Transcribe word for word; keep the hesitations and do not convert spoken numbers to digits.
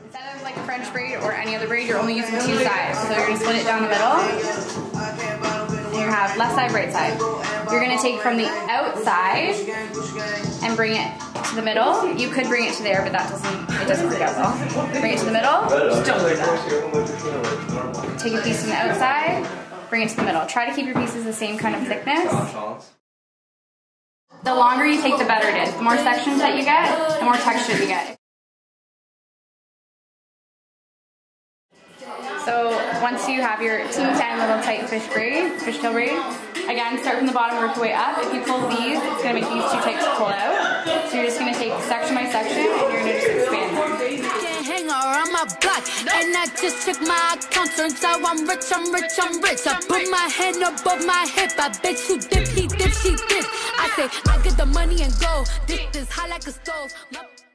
Instead of like a French braid or any other braid, you're only using two sides. So you're gonna split it down the middle. And you have left side, right side. You're gonna take from the outside and bring it to the middle. You could bring it to there, but that doesn't, it doesn't work out well. Bring it to the middle, just don't do that. Take a piece from the outside, bring it to the middle. Try to keep your pieces the same kind of thickness. The longer you take, the better it is. The more sections that you get, the more texture you get. So once you have your Team ten little tight fish braid, fishtail braid, again, start from the bottom, work your way up. If you pull these, it's going to make these too tight to pull out. So you're just going to take section by section and you're going to just expand them. Hang around my block, and I just check my account. Turns out I'm rich, I'm rich, I'm rich. I put my hand above my hip. I bet you dip, he dip, she dip. I say I get the money and go. This is hot like a stove.